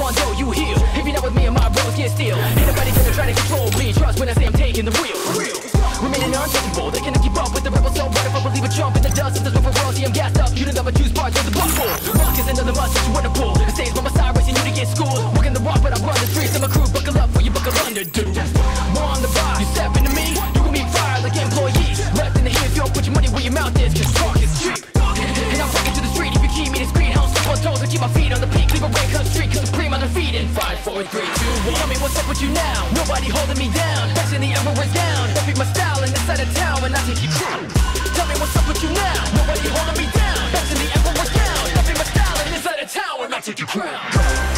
Taekwondo, you heal. If you're not with me, my roads get steel. Ain't nobody gonna try to control me. Trust when I say I'm taking the wheel. Remaining untouchable, they cannot keep up with the rebels. So what if I believe a jump in the dust? If there's one for royalty, I'm gassed up. You don't ever choose parts of the buckle. Luck is another must that you wanna pull. It stays by my side, racing you to get schooled. Walking the walk, but I run the streets. And my crew buckle up for you buckle under, dude. More on the bar, you step into me. You gon' be fired like employees. Left in the hand, if you don't put your money where your mouth is, cause talk is cheap. And I'm fucking to the street if you keep me discreet. I'll step on toes and keep my feet on the peak. Leave a red cut street, cause supreme undefeated. 5, 4, 3, 2, 1. Tell me what's up with you now. Nobody holding me down. Best in the emperor's down. Don't pick my style in this side of town when I take you crown. Tell me what's up with you now. Nobody holding me down. Best in the emperor's down. Don't pick my style in this side of town when I take you crown.